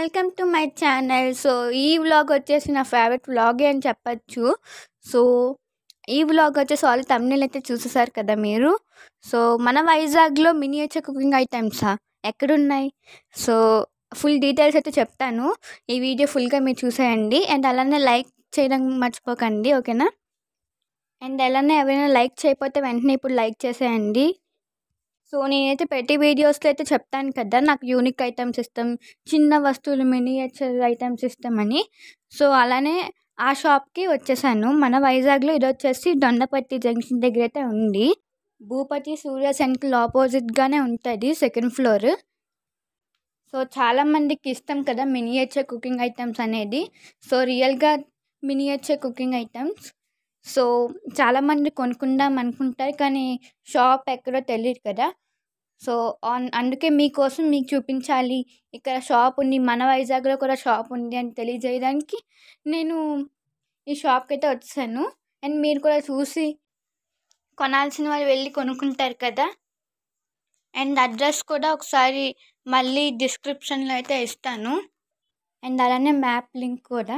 Welcome to my channel. So, ఈ vlog వచ్చేసి నా ఫేవరెట్ వ్లాగే అని చెప్పచ్చు. సో, ఈ వ్లాగ్ వచ్చేసి ఆల్రెడీ థంబ్‌నెయిల్ అయితే చూసేసారు కదా మీరు. సో, మన వైజాగ్‌లో మినియేచర్ కుకింగ్ ఐటెమ్సా ఎక్కడున్నాయి? సో, ఫుల్ డీటెయిల్స్ అయితే చెప్తాను. ఈ వీడియో ఫుల్‌గా మీరు చూసేయండి. అండ్ అలానే లైక్ చేయడం మర్చిపోకండి. ఓకేనా? అండ్ అలానే ఎవరైనా లైక్ చేయకపోతే వెంటనే ఇప్పుడు లైక్ చేసేయండి. సో, నేనైతే ప్రతి వీడియోస్‌లో అయితే చెప్తాను కదా, నాకు యూనిక్ ఐటెమ్స్ ఇష్టం, చిన్న వస్తువులు మినియేచర్ ఐటెమ్స్ ఇష్టమని. సో, అలానే ఆ షాప్‌కి వచ్చేసాను. మన వైజాగ్‌లో ఇదొచ్చేసి దొండపర్తి జంక్షన్ దగ్గర అయితే ఉంది. భూపతి సూర్య సెంట్రల్ ఆపోజిట్‌గానే ఉంటది, సెకండ్ ఫ్లోర్. సో, చాలామందికి ఇష్టం కదా మినియేచర్ కుకింగ్ ఐటెమ్స్ అనేది. సో, రియల్‌గా మినియేచర్ కుకింగ్ ఐటెమ్స్. సో, చాలామంది కొనుక్కుందాం అనుకుంటారు, కానీ షాప్ ఎక్కడో తెలీదు కదా. సో, అందుకే మీకోసం మీకు చూపించాలి, ఇక్కడ షాప్ ఉంది, మన వైజాగ్‌లో కూడా షాప్ ఉంది అని తెలియజేయడానికి నేను ఈ షాప్‌కైతే వచ్చేసాను. అండ్ మీరు కూడా చూసి కొనాల్సిన వాళ్ళు వెళ్ళి కొనుక్కుంటారు కదా. అండ్ అడ్రస్ కూడా ఒకసారి మళ్ళీ డిస్క్రిప్షన్‌లో అయితే ఇస్తాను. అండ్ అలానే మ్యాప్ లింక్ కూడా.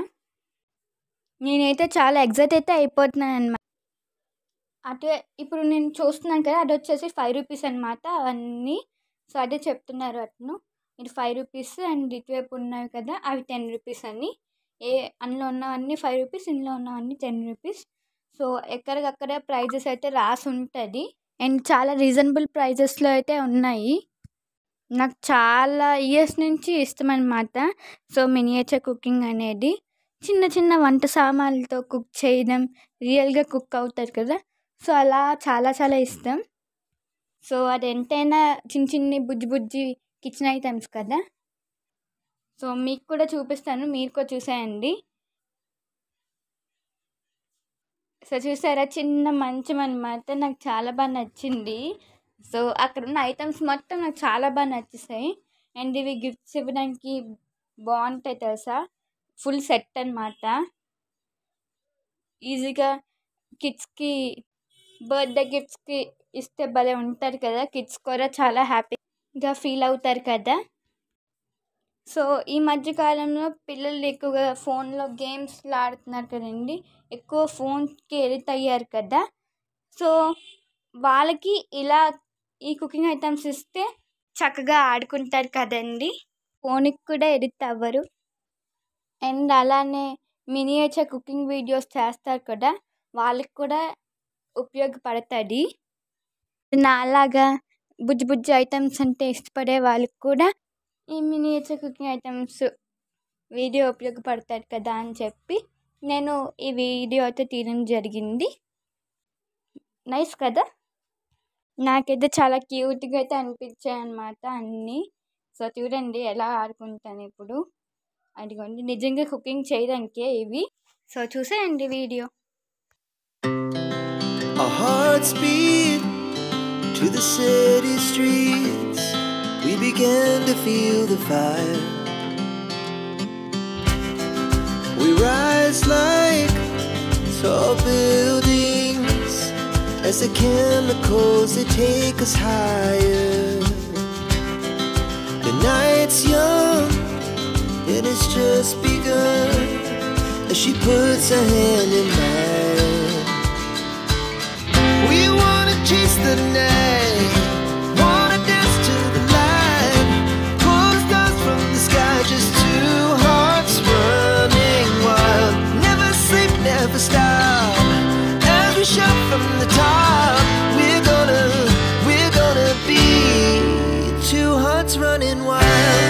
నేనైతే చాలా ఎక్సైట్ అయితే అయిపోతున్నానన్నమాట. అటే ఇప్పుడు నేను చూస్తున్నాను కదా, అదొచ్చేసి రూ. 5 అనమాట అవన్నీ. సో, అదే చెప్తున్నారు అతను. ఇది రూ. 5 అండ్ ఇటువైపు ఉన్నవి కదా అవి రూ. 10 అని. అందులో ఉన్నవన్నీ రూ. 5, ఇందులో ఉన్నవన్నీ రూ. 10. సో, ఎక్కడికక్కడే ప్రైజెస్ అయితే రాసి ఉంటుంది. అండ్ చాలా రీజనబుల్ ప్రైజెస్లో అయితే ఉన్నాయి. నాకు చాలా ఇయర్స్ నుంచి ఇష్టమన్నమాట. సో, మినియేచర్ కుకింగ్ అనేది చిన్న చిన్న వంట సామాన్లతో కుక్ చేయడం, రియల్గా కుక్ అవుతారు కదా. సో, అలా చాలా చాలా ఇష్టం. సో, అది ఎంతైనా చిన్న చిన్ని బుజ్జి బుజ్జి కిచెన్ ఐటమ్స్ కదా. సో, మీకు కూడా చూపిస్తాను, మీరు కూడా చూసేయండి. సో, చూసారా, చిన్న మంచం అనమాట. నాకు చాలా బాగా నచ్చింది. సో, అక్కడున్న ఐటమ్స్ మొత్తం నాకు చాలా బాగా నచ్చేసాయి. అండ్ ఇవి గిఫ్ట్స్ ఇవ్వడానికి బాగుంటాయి తెలుసా. ఫుల్ సెట్ అనమాట. ఈజీగా కిడ్స్కి బర్త్డే గిఫ్ట్స్కి ఇస్తే భలే ఉంటారు కదా. కిడ్స్ కూడా చాలా హ్యాపీగా ఫీల్ అవుతారు కదా. సో, ఈ మధ్యకాలంలో పిల్లలు ఎక్కువగా ఫోన్లో గేమ్స్లు ఆడుతున్నారు కదండి. ఎక్కువ ఫోన్కి ఎడిక్ట్ అయ్యారు కదా. సో, వాళ్ళకి ఇలా ఈ కుకింగ్ ఐటమ్స్ ఇస్తే చక్కగా ఆడుకుంటారు కదండి. ఫోన్కి కూడా ఎడిక్ట్ అవ్వరు. అండ్ అలానే మినియేచర్ కుకింగ్ వీడియోస్ చేస్తారు కదా, వాళ్ళకి కూడా ఉపయోగపడుతుంది. నాలాగా బుజ్జి బుజ్జి ఐటమ్స్ అంటే ఇష్టపడే వాళ్ళకి కూడా ఈ మినియేచర్ కుకింగ్ ఐటమ్స్ వీడియో ఉపయోగపడతాడు కదా అని చెప్పి నేను ఈ వీడియో అయితే తీయడం జరిగింది. నైస్ కదా. నాకైతే చాలా క్యూట్గా అయితే అనిపించాయి అన్నమాట అన్నీ. సో, చూడండి ఎలా ఆడుకుంటాను ఇప్పుడు. అదిగోండి, నిజంగా కుకింగ్ చేయడానికే ఇవి. సో, చూసేయండి video. Our hearts beat to the city streets. We began to feel the fire. We rise like tall buildings as the chemicals, they take us higher. The night's young and it's just begun as she puts her hand in mine. We wanna chase the night, wanna dance to the light, pull the stars from the sky, just two hearts running wild. Never sleep, never stop, as we shout from the top. We're gonna be two hearts running wild.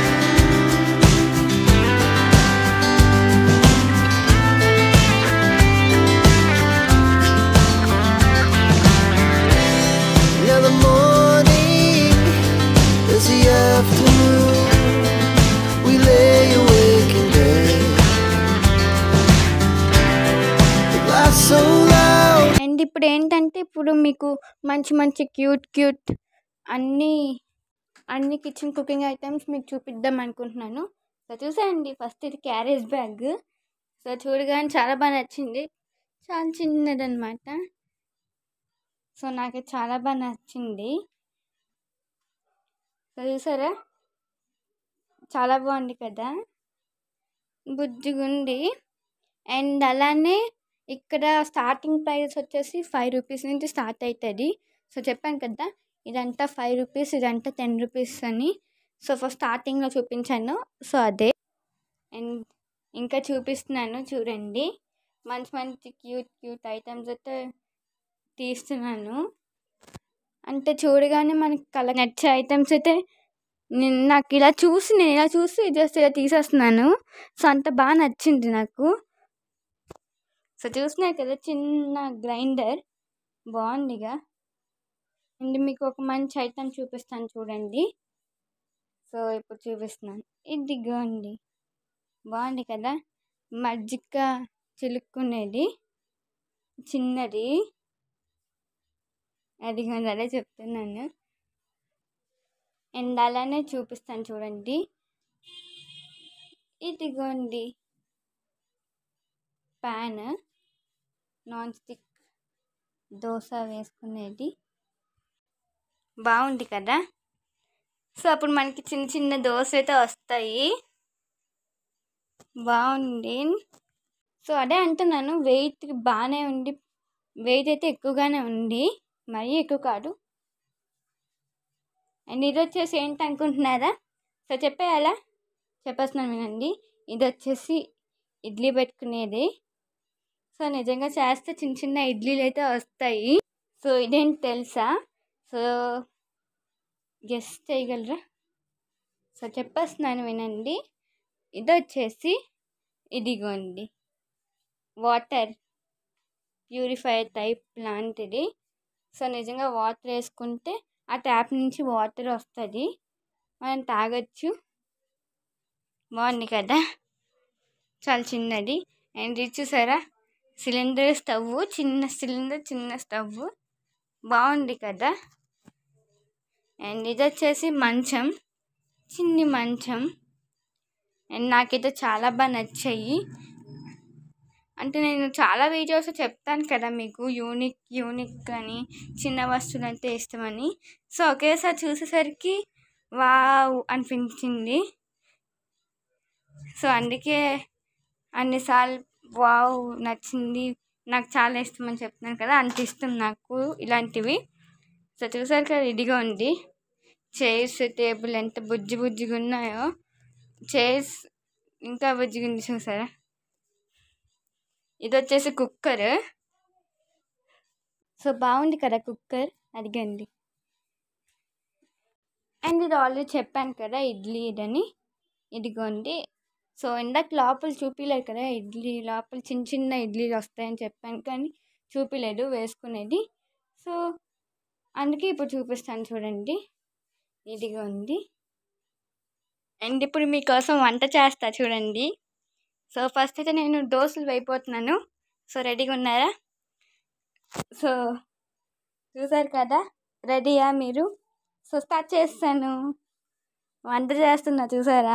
And ఇప్పుడు ఏంటంటే, ఇప్పుడు మీకు మంచి మంచి cute అన్ని kitchen cooking items మీకు చూపిద్దాం అనుకుంటున్నాను. సో, చూసేయండి. ఫస్ట్ ఇది క్యారేజ్ బ్యాగ్. సో, చూడగానే చాలా బాగా నచ్చింది. చాలా చిన్నదన్నమాట. సో, నాకు చాలా బాగా నచ్చింది. సో, చూసారా, చాలా బాగుంది కదా, బుజ్జిగుండి. అండ్ అలానే ఇక్కడ స్టార్టింగ్ ప్రైస్ వచ్చేసి 5 రూపీస్ నుంచి స్టార్ట్ అవుతుంది. సో చెప్పాను కదా, ఇదంతా 5 రూపీస్, ఇదంతా 10 రూపీస్ అని. సో ఫస్ట్ స్టార్టింగ్లో చూపించాను, సో అదే. అండ్ ఇంకా చూపిస్తున్నాను చూడండి, మంచి మంచి క్యూట్ ఐటమ్స్ అయితే తీస్తున్నాను. అంటే చూడగానే మనకి కలర్ నచ్చే ఐటమ్స్ అయితే నాకు నేను ఇలా చూసి జస్ట్ ఇలా తీసేస్తున్నాను. సో అంత బాగా నచ్చింది నాకు. సో చూస్తున్నారు కదా, చిన్న గ్రైండర్ బాగుందిగా. అండ్ మీకు ఒక మంచి ఐటమ్ చూపిస్తాను చూడండి. సో ఇప్పుడు చూపిస్తున్నాను, ఇదిగోండి, బాగుంది కదా, మజ్జిగ చిలుక్కునేది చిన్నది. అదిగోండి, అదే చెప్తున్నాను. అండ్ అలానే చూపిస్తాను చూడండి, ఇదిగోండి ప్యాన్, నాన్ స్టిక్ దోశ వేసుకునేది, బాగుంది కదా. సో అప్పుడు మనకి చిన్న చిన్న దోశ అయితే వస్తాయి, బాగుంది. సో అదే అంటున్నాను, వెయిట్ బాగానే ఉంది, వెయిట్ అయితే ఎక్కువగానే ఉంది, మరీ ఎక్కువ కాదు. అండ్ ఇది వచ్చేసి ఏంటి అనుకుంటున్నారా? సో చెప్పేయాలా, చెప్పేస్తున్నాను వినండి. ఇది వచ్చేసి ఇడ్లీ పెట్టుకునేది. సో నిజంగా చేస్తే చిన్న చిన్న ఇడ్లీలు అయితే వస్తాయి. సో ఇదేంటి తెలుసా? సో గెస్ చేయగలరా? సో చెప్పేస్తున్నాను వినండి. ఇది వచ్చేసి ఇదిగోండి, వాటర్ ప్యూరిఫైయర్ టైప్ లాంటిది. సో నిజంగా వాటర్ వేసుకుంటే ఆ ట్యాప్ నుంచి వాటర్ వస్తుంది, మనం తాగొచ్చు. బాగుంది కదా, చాలా చిన్నది. అండ్ ఇది చూసారా, సిలిండర్ స్టవ్, చిన్న సిలిండర్, చిన్న స్టవ్, బాగుంది కదా. అండ్ ఇది వచ్చేసి మంచం, చిన్ని మంచం. అండ్ నాకైతే చాలా బాగా నచ్చాయి. అంటే నేను చాలా వీడియోస్ చెప్తాను కదా మీకు, యూనిక్ అని, చిన్న వస్తువులు అంటే ఇష్టమని. సో ఒకేసారి చూసేసరికి వావ్ అనిపించింది. సో అందుకే అన్నిసార్లు వావ్ నచ్చింది, నాకు చాలా ఇష్టం అని చెప్తున్నాను కదా, అంత ఇష్టం నాకు ఇలాంటివి. సో చూసారు కదా, ఇదిగా ఉంది చైర్స్, టేబుల్ ఎంత బుజ్జిగా ఉన్నాయో. చైర్స్ ఇంకా బుజ్జిగా ఉంది చూసారా. ఇది వచ్చేసి కుక్కర్. సో బాగుంది కదా కుక్కర్, అడిగండి. అండ్ ఇది ఆల్రెడీ చెప్పాను కదా ఇడ్లీ ఇదని, ఇదిగోండి. సో ఇందాక లోపల చూపించలేదు కదా, ఇడ్లీ లోపల చిన్న చిన్న ఇడ్లీలు వస్తాయని చెప్పాను, కానీ చూపించలేదు వేసుకునేది. సో అందుకే ఇప్పుడు చూపిస్తాను చూడండి, ఇదిగోండి. అండ్ ఇప్పుడు మీకోసం వంట చేస్తా చూడండి. సో ఫస్ట్ అయితే నేను దోశలు వేయిపోతున్నాను. సో రెడీగా ఉన్నారా? సో చూసారు కదా, రెడీయా మీరు? సో స్టార్ట్ చేస్తాను, వంట చేస్తున్నా చూసారా.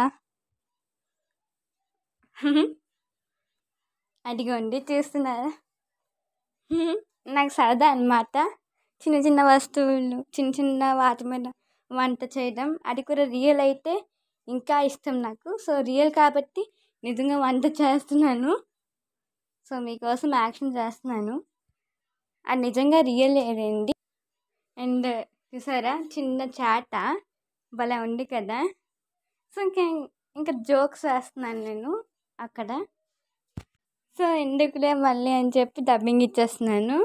అదిగోండి చూస్తున్నారా, నాకు సరదా అన్నమాట చిన్న చిన్న వస్తువులు, చిన్న చిన్న వాటి మీద వంట చేయడం. అది కూడా రియల్ అయితే ఇంకా ఇష్టం నాకు. సో రియల్ కాబట్టి నిజంగా వంట చేస్తున్నాను. సో మీకోసం యాక్షన్ చేస్తున్నాను, అది నిజంగా రియల్ ఏదండి. అండ్ చూసారా, చిన్న చాట భలే ఉంది కదా. సో ఇంకా జోక్స్ వేస్తున్నాను నేను అక్కడ. సో ఎందుకులే మళ్ళీ అని చెప్పి డబ్బింగ్ ఇచ్చేస్తున్నాను.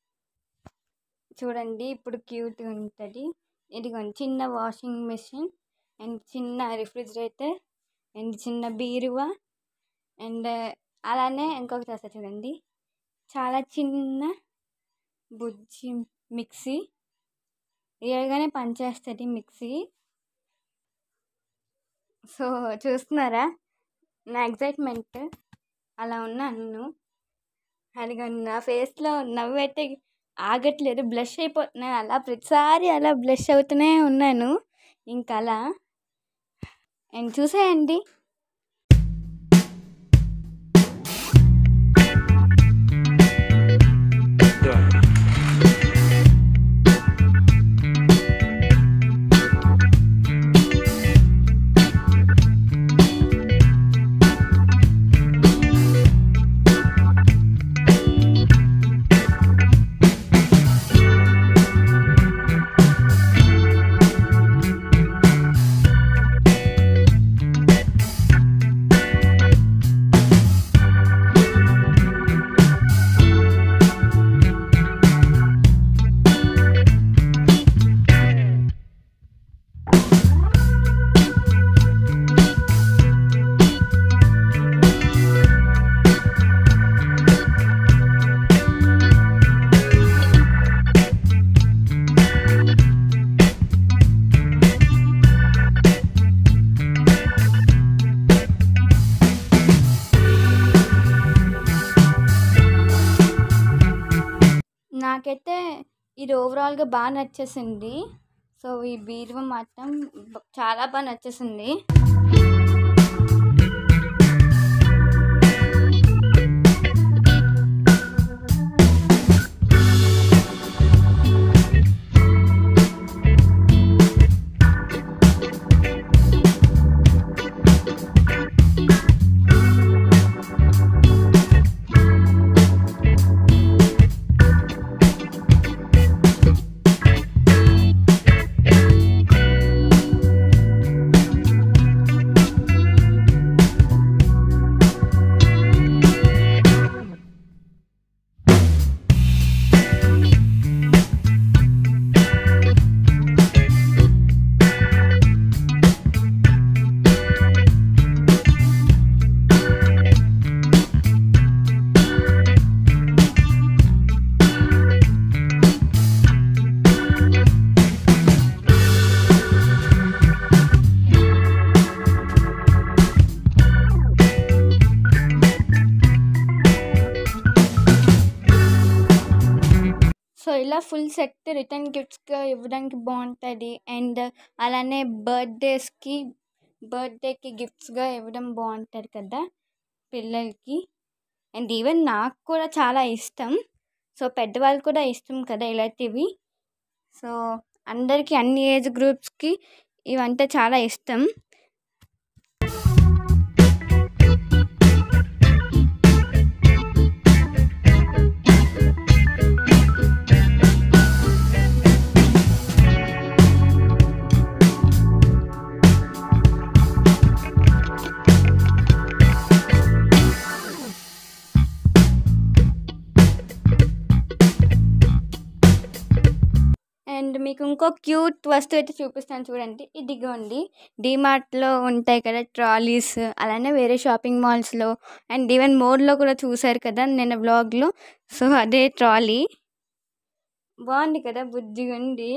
చూడండి ఇప్పుడు క్యూట్గా ఉంటుంది. ఇదిగోండి చిన్న వాషింగ్ మెషిన్, అండ్ చిన్న రిఫ్రిజిరేటర్, అండ్ చిన్న బీరువా, అండ్ అలానే ఇంకొకటి వస్తుంది చూడండి, చాలా చిన్న బుజ్జి మిక్సీ. రియల్గానే పనిచేస్తుంది మిక్సీ. సో చూస్తున్నారా నా ఎగ్జైట్మెంట్, అలా ఉన్నాను. అదిగా నా ఫేస్లో నవ్వు అయితే ఆగట్లేదు, బ్లష్ అయిపోతున్నాను. అలా ప్రతిసారి అలా బ్లష్ అవుతూనే ఉన్నాను ఇంకా అలా. అండ్ చూసేయండి, నాకైతే ఇది ఓవరాల్గా బాగా నచ్చేసింది. సో ఈ బీరువా మాత్రం చాలా బాగా నచ్చేసింది. సో ఇలా ఫుల్ సెట్ రిటర్న్ గిఫ్ట్స్గా ఇవ్వడానికి బాగుంటుంది. అండ్ అలానే బర్త్డేకి గిఫ్ట్స్గా ఇవ్వడం బాగుంటుంది కదా పిల్లలకి. అండ్ ఈవెన్ నాకు కూడా చాలా ఇష్టం. సో పెద్దవాళ్ళు కూడా ఇష్టం కదా ఇలాంటివి. సో అందరికీ అన్ని ఏజ్ గ్రూప్స్కి ఇవంటే చాలా ఇష్టం. అండ్ మీకు ఇంకో క్యూట్ వస్తువు అయితే చూపిస్తాను చూడండి. ఇదిగోండి, డీమార్ట్లో ఉంటాయి కదా ట్రాలీస్, అలానే వేరే షాపింగ్ మాల్స్లో అండ్ ఈవెన్ మోర్లో కూడా చూసారు కదా నిన్న వ్లాగ్లో. సో అదే ట్రాలీ బాగుంది కదా, బుద్ధిగా ఉంది.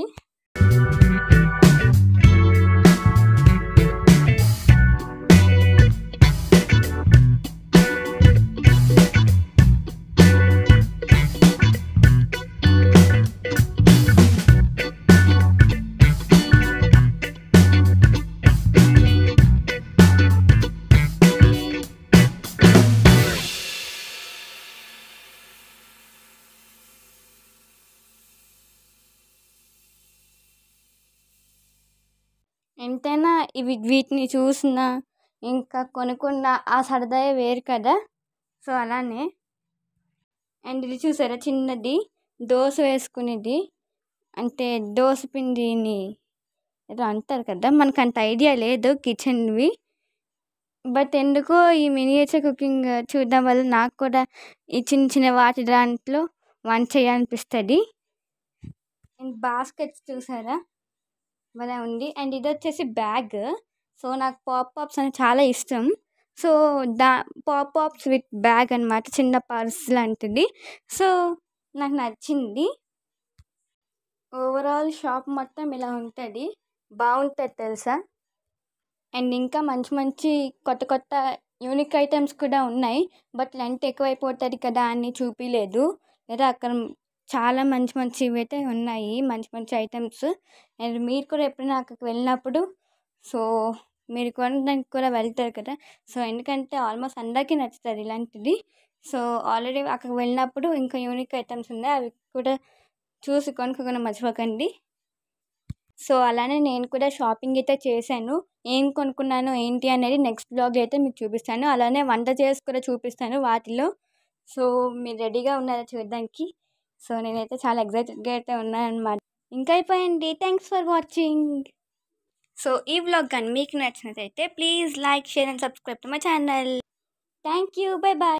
ఎంతైనా వీటిని చూసినా ఇంకా కొనుక్కున్న ఆ సరదాయే వేరు కదా. సో అలానే. అండ్ ఇది చూసారా, చిన్నది దోశ వేసుకునేది, అంటే దోశ పిండిని ఏదో అంటారు కదా, మనకు అంత ఐడియా లేదు కిచెన్వి. బట్ ఎందుకో ఈ మినియేచర్ కుకింగ్ చూడడం వల్ల నాకు కూడా ఈ చిన్న చిన్న వాటి దాంట్లో వంట చేయాలనిపిస్తుంది. అండ్ బాస్కెట్స్ చూసారా, భలే ఉంది. అండ్ ఇది వచ్చేసి బ్యాగ్. సో నాకు పాప్స్ అని చాలా ఇష్టం. సో పాప్స్ విత్ బ్యాగ్ అనమాట, చిన్న పర్స్ లాంటిది. సో నాకు నచ్చింది. ఓవరాల్ షాప్ మొత్తం ఇలా ఉంటుంది, బాగుంటుంది తెలుసా. అండ్ ఇంకా మంచి మంచి కొత్త యూనిక్ ఐటమ్స్ కూడా ఉన్నాయి. బట్ లెంత్ ఎక్కువైపోతుంది కదా అని చూపించలేదు. లేదా అక్కడ చాలా మంచివి అయితే ఉన్నాయి, మంచి ఐటమ్స్. అండ్ మీరు కూడా ఎప్పుడైనా అక్కడికి వెళ్ళినప్పుడు సో మీరు కొనడానికి కూడా వెళ్తారు కదా. సో ఎందుకంటే ఆల్మోస్ట్ అందరికీ నచ్చుతుంది ఇలాంటిది. సో ఆల్రెడీ అక్కడికి వెళ్ళినప్పుడు ఇంకా యూనిక్ ఐటమ్స్ ఉన్నాయి, అవి కూడా చూసి కొనుక్కోకుండా మర్చిపోకండి. సో అలానే నేను కూడా షాపింగ్ అయితే చేశాను. ఏం కొనుక్కున్నాను ఏంటి అనేది నెక్స్ట్ బ్లాగ్ అయితే మీకు చూపిస్తాను. అలానే వంట చేసి కూడా చూపిస్తాను వాటిలో. సో మీరు రెడీగా ఉన్నారా చూడడానికి. సో నేనైతే చాలా ఎక్సైటెడ్గా అయితే ఉన్నాను అనమాట. ఇంకా అయిపోయింది. Thanks for watching. సో ఈ వ్లాగ్ కానీ మీకు నచ్చినట్లయితే please like, share and subscribe to my channel. Thank you. Bye bye.